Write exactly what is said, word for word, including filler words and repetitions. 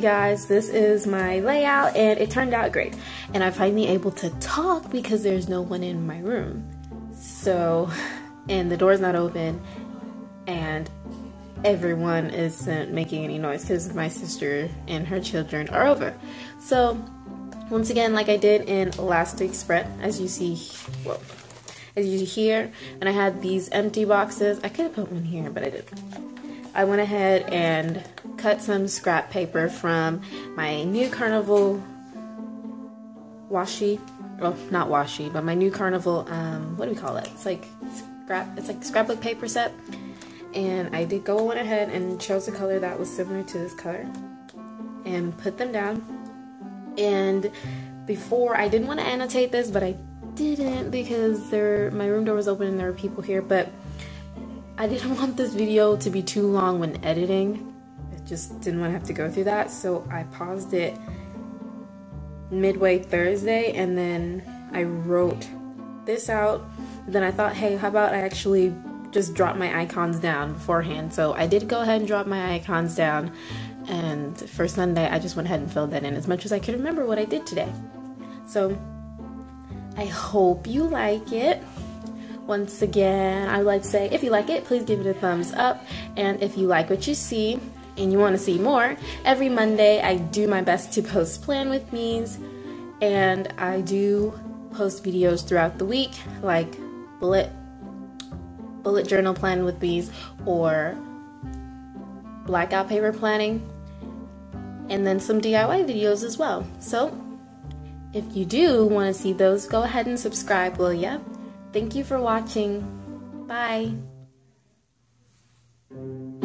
guys, this is my layout and it turned out great. And I'm finally able to talk because there's no one in my room. So, and the door's not open and everyone isn't making any noise because my sister and her children are over. So, once again, like I did in last week's spread, as you see, well, as you see here, and I had these empty boxes. I could have put one here, but I didn't. I went ahead and cut some scrap paper from my new Carnival washi, well, not washi, but my new Carnival, um, what do we call it? It's like scrap, it's like scrapbook paper set. And I did go on ahead and chose a color that was similar to this color and put them down. And before, I didn't want to annotate this, but I didn't because there, my room door was open and there were people here, but I didn't want this video to be too long when editing. I just didn't want to have to go through that, so I paused it midway Thursday and then I wrote this out. Then I thought, hey, how about I actually just drop my icons down beforehand. So I did go ahead and drop my icons down, and for Sunday I just went ahead and filled that in as much as I could remember what I did today. So I hope you like it. Once again, I would like to say, if you like it, please give it a thumbs up, and if you like what you see and you want to see more, every Monday I do my best to post plan with me's, and I do post videos throughout the week like bullet bullet journal plan with bees or blackout paper planning, and then some D I Y videos as well. So if you do want to see those, go ahead and subscribe, will ya? Thank you for watching. Bye.